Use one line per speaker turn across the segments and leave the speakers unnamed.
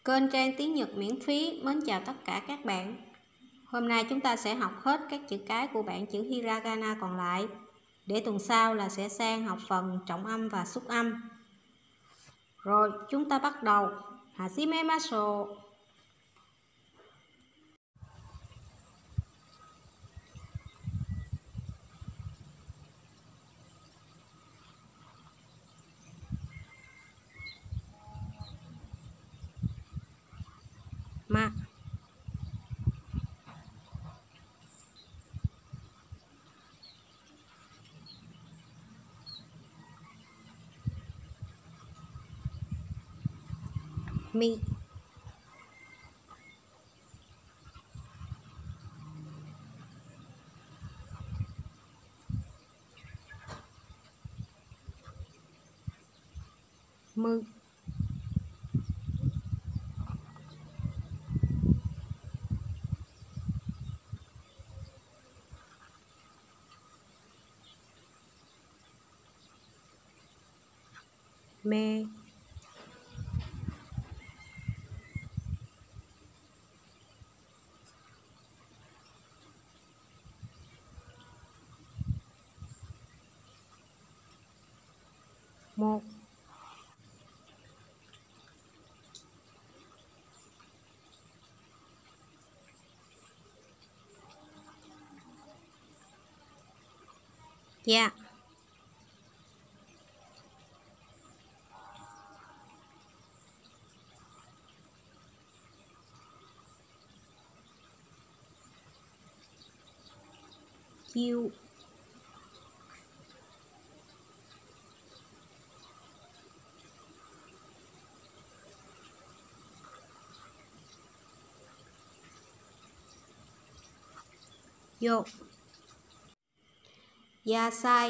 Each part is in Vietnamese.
Kênh Trang tiếng Nhật miễn phí mến chào tất cả các bạn. Hôm nay chúng ta sẽ học hết các chữ cái của bảng chữ Hiragana còn lại. Để tuần sau là sẽ sang học phần trọng âm và xúc âm. Rồi, chúng ta bắt đầu. Hajimemashou. Ma. Mi. Mư. Mê. Một. Dạ. Chiêu. Vô. Yasai.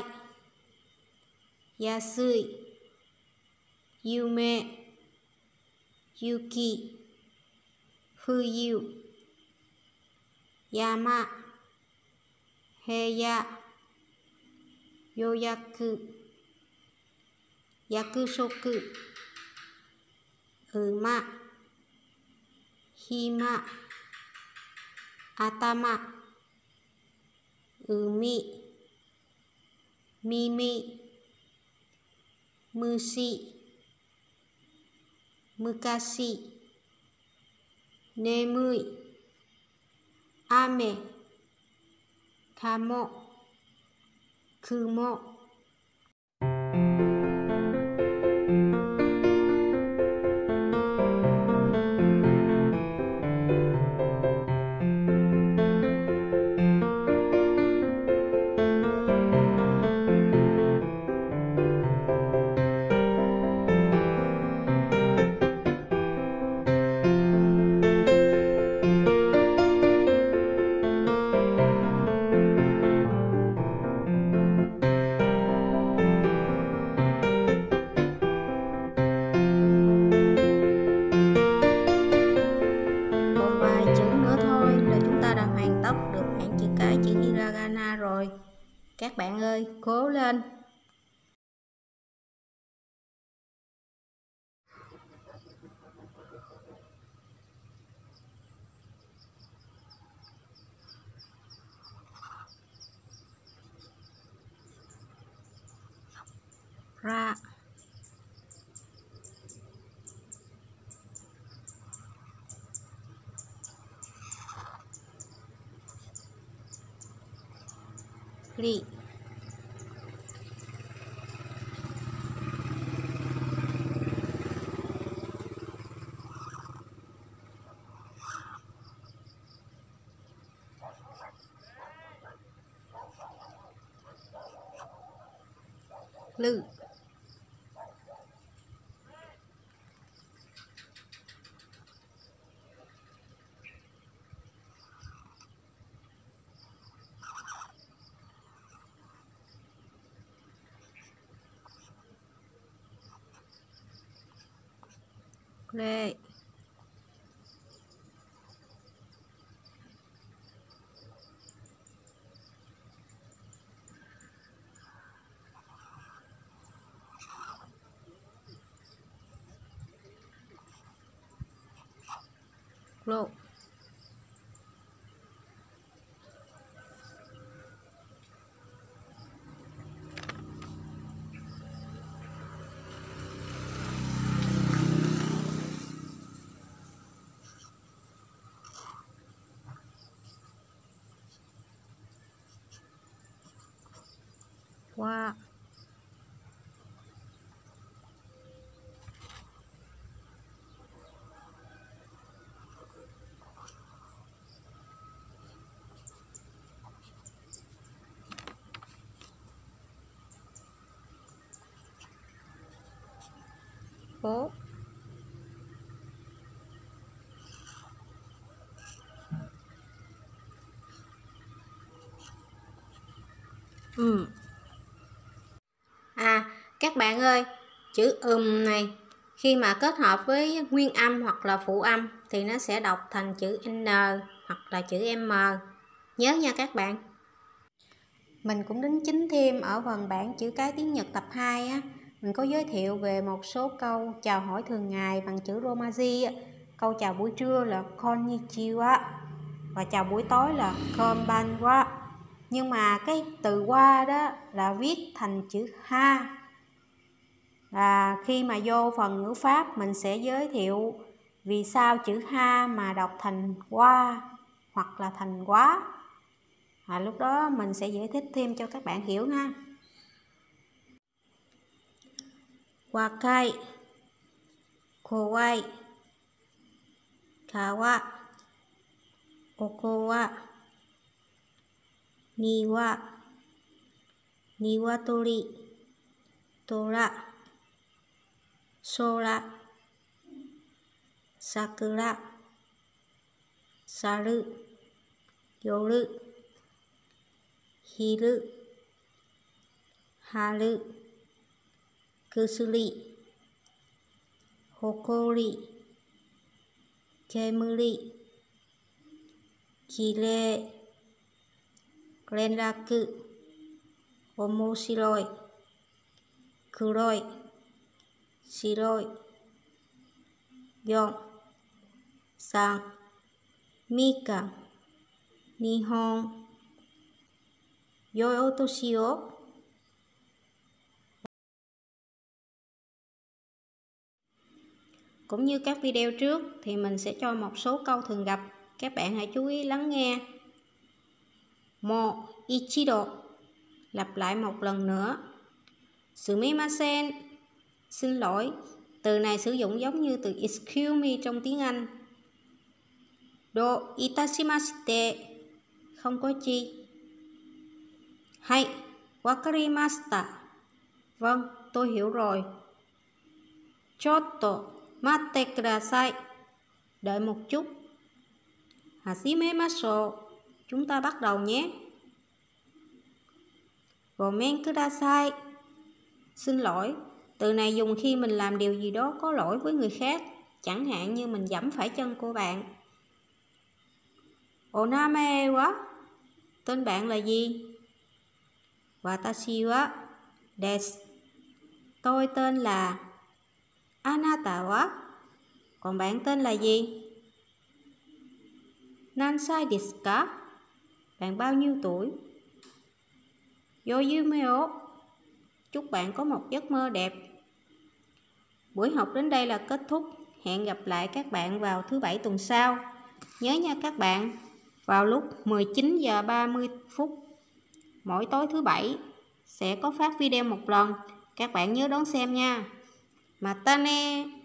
Yasui. Yume. Yuki. Fuyu. Yama. Heya. Yoyaku. Yakusoku. Uma. Hima. Atama. Umi. Mimi. Mushi. Mukashi. Nemui. Ame. Kamo. Kumo. Rồi, các bạn ơi, cố lên. Ra. Ri. Lư. Lê. Lô. Qua. Bố. Các bạn ơi, chữ này khi mà kết hợp với nguyên âm hoặc là phụ âm thì nó sẽ đọc thành chữ N hoặc là chữ M. Nhớ nha các bạn. Mình cũng đính chính thêm ở phần bản chữ cái tiếng Nhật tập 2 á, mình có giới thiệu về một số câu chào hỏi thường ngày bằng chữ Romaji. Câu chào buổi trưa là Konnichiwa và chào buổi tối là Konbanwa. Nhưng mà cái từ wa đó là viết thành chữ ha. Khi mà vô phần ngữ pháp mình sẽ giới thiệu vì sao chữ ha mà đọc thành wa hoặc là thành quá. Lúc đó mình sẽ giải thích thêm cho các bạn hiểu ha. Wakai, kowai, kawa, okowa, niwa, niwatori, tora, sora, sakura, saru, yoru, hiru, haru, kusuri, hokori, kemuri, kirei, renraku, omoshiroi, kuroi, shiroi, 4, 3, Mika, Nihon, Yoi otoshi o. Cũng như các video trước thì mình sẽ cho một số câu thường gặp, các bạn hãy chú ý lắng nghe. Mo ichido, lặp lại một lần nữa. Sumimasen, xin lỗi. Từ này sử dụng giống như từ excuse me trong tiếng Anh. Do itashimashite, không có chi. Hai, wakarimashita, vâng, tôi hiểu rồi. Chotto matte kudasai, đợi một chút. Hajimemashou, chúng ta bắt đầu nhé. Gomen kudasai, xin lỗi. Từ này dùng khi mình làm điều gì đó có lỗi với người khác, chẳng hạn như mình giẫm phải chân của bạn. Oname wa, tên bạn là gì? Watashi wa desu, tôi tên là. Anata wa, còn bạn tên là gì? Nansai desu ka, bạn bao nhiêu tuổi? Yoyume o, chúc bạn có một giấc mơ đẹp. Buổi học đến đây là kết thúc. Hẹn gặp lại các bạn vào thứ Bảy tuần sau. Nhớ nha các bạn, vào lúc 19 giờ 30 phút mỗi tối thứ Bảy sẽ có phát video một lần. Các bạn nhớ đón xem nha. Matane.